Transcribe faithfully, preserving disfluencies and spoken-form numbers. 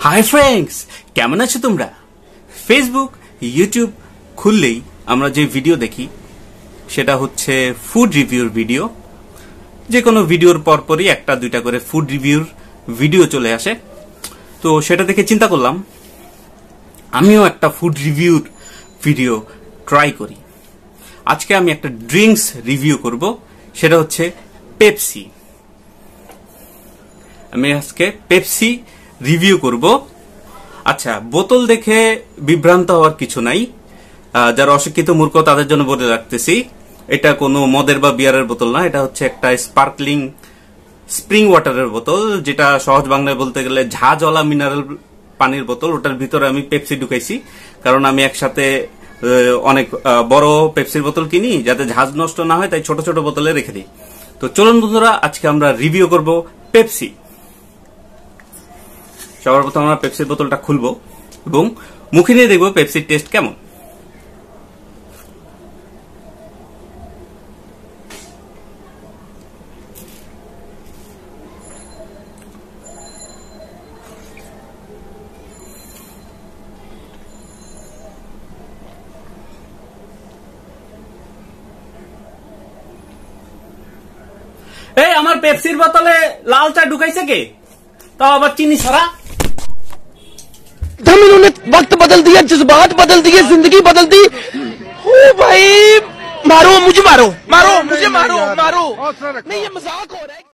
Hi friends, কেমন আছো তোমরা? ফেসবুক, ইউটিউব খুললেই আমরা যে ভিডিও দেখি সেটা হচ্ছে ফুড রিভিউর ভিডিও। যে কোনো ভিডিওর পরপরই একটা দুইটা করে ফুড রিভিউর ভিডিও চলে আসে। তো সেটা দেখে চিন্তা করলাম আমিও একটা ফুড রিভিউর ভিডিও ট্রাই করি। আজকে আমি একটা ড্রিঙ্কস রিভিউ করব, সেটা হচ্ছে পেপসি। আমি আজকে পেপসি রিভিউ করব। আচ্ছা, বোতল দেখে বিভ্রান্ত হওয়ার কিছু নাই। যারা অশিক্ষিত মূর্খ তাদের জন্য বলে রাখতেছি, এটা কোনো মদের বা বিয়ারের বোতল না, এটা হচ্ছে একটা স্পার্কলিং স্প্রিং ওয়াটারের বোতল, যেটা সহজ বাংলায় বলতে গেলে ঝাঁজওয়ালা মিনারেল পানির বোতল। ওটার ভিতরে আমি পেপসি ঢুকাইছি, কারণ আমি একসাথে অনেক বড় পেপসির বোতল কিনি, যাতে ঝাঁজ নষ্ট না হয়, তাই ছোট ছোট বোতলে রেখে দিই। তো চলুন বন্ধুরা, আজকে আমরা রিভিউ করব পেপসি। সবার প্রথম আমরা পেপসির বোতলটা খুলবো এবং মুখে নিয়ে দেখবো পেপসির টেস্ট কেমন। এই আমার পেপসির বোতলে লাল চা ঢুকাইছে কে? তাও আবার চিনি ছাড়া। हम इन्होंने वक्त बदल दिया, जज्बात बदल दिए, जिंदगी बदल दी। ओ भाई, मारो मुझे, मारो मारो मुझे, मारो मारो। नहीं, ये मजाक हो रहा है।